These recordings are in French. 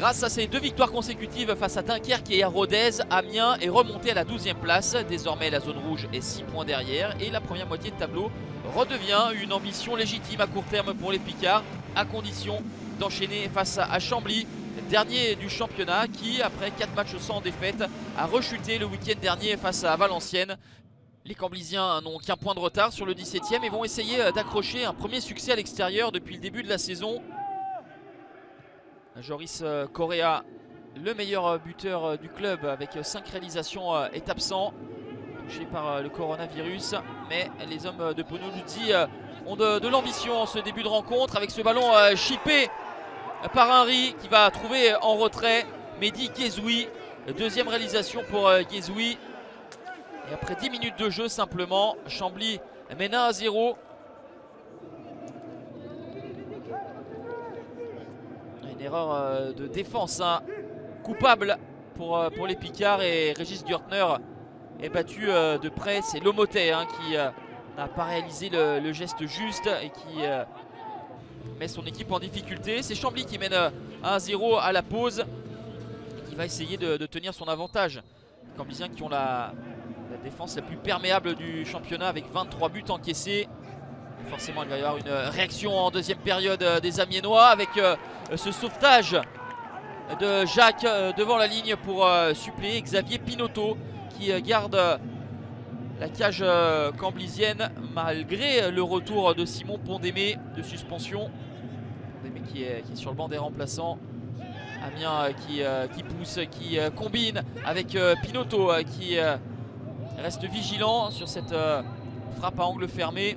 Grâce à ces 2 victoires consécutives face à Dunkerque et à Rodez, Amiens est remonté à la 12e place. Désormais la zone rouge est 6 points derrière et la première moitié de tableau redevient une ambition légitime à court terme pour les Picards, à condition d'enchaîner face à Chambly, dernier du championnat, qui après 4 matchs sans défaite a rechuté le week-end dernier face à Valenciennes. Les Camblisiens n'ont qu'un point de retard sur le 17e et vont essayer d'accrocher un premier succès à l'extérieur depuis le début de la saison. Joris Correa, le meilleur buteur du club avec 5 réalisations, est absent, touché par le coronavirus. Mais les hommes de Pono Luzzi ont de l'ambition en ce début de rencontre, avec ce ballon chippé par Henry qui va trouver en retrait Mehdi Guézoui. Deuxième réalisation pour Guézoui. Et après 10 minutes de jeu simplement, Chambly mène 1-0. Une erreur de défense coupable pour les Picards, et Régis Gürtner est battu de près. C'est Lomotet qui n'a pas réalisé le geste juste et qui met son équipe en difficulté. C'est Chambly qui mène 1-0 à la pause et qui va essayer de tenir son avantage. Les Camblisiens qui ont la défense la plus perméable du championnat avec 23 buts encaissés. Et forcément il va y avoir une réaction en deuxième période des Amiénois avec ce sauvetage de Jacques devant la ligne pour suppléer Xavier Pinotto qui garde la cage camblisienne malgré le retour de Simon Pondémé de suspension. Pondémé qui est sur le banc des remplaçants. Amiens qui pousse, qui combine avec Pinotto qui reste vigilant sur cette frappe à angle fermé.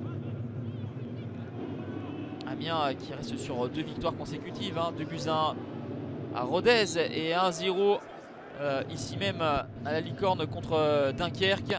Amiens qui reste sur 2 victoires consécutives, 2 buts à Rodez et 1-0 ici même à la Licorne contre Dunkerque.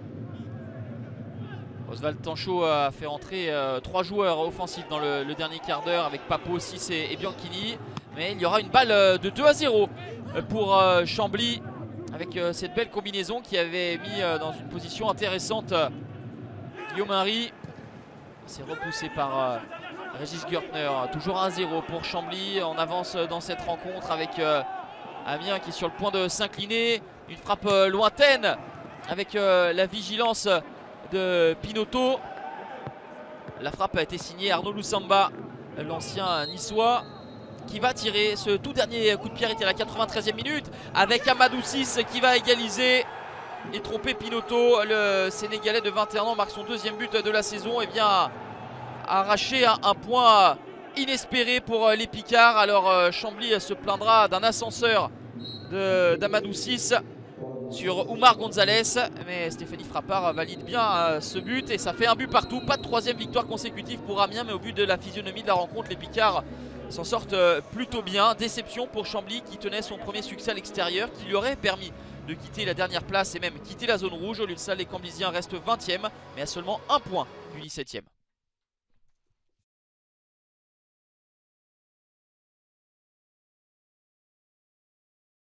Oswald Tanchot a fait entrer 3 joueurs offensifs dans le dernier quart d'heure avec Papo, Sis et Bianchini. Mais il y aura une balle de 2-0 pour Chambly, avec cette belle combinaison qui avait mis dans une position intéressante Guillaume Henry. C'est repoussé par Régis Gürtner. Toujours 1-0 pour Chambly. On avance dans cette rencontre avec Amiens qui est sur le point de s'incliner. Une frappe lointaine avec la vigilance de Pinotto. La frappe a été signée Arnaud Loussamba, l'ancien niçois, qui va tirer. Ce tout dernier coup de pied arrêté à la 93e minute avec Amadou Sis qui va égaliser et tromper Pinotto. Le Sénégalais de 21 ans marque son 2e but de la saison et vient arracher un point inespéré pour les Picards. Alors Chambly se plaindra d'un ascenseur d'Amadou Sis sur Oumar Gonzalez, mais Stéphanie Frappard valide bien ce but et ça fait un but partout. Pas de 3e victoire consécutive pour Amiens, mais au vu de la physionomie de la rencontre, les Picards s'en sortent plutôt bien. Déception pour Chambly qui tenait son premier succès à l'extérieur, qui lui aurait permis de quitter la dernière place et même quitter la zone rouge. Au lieu de ça, les Camblisiens restent 20e, mais à seulement 1 point du 17e.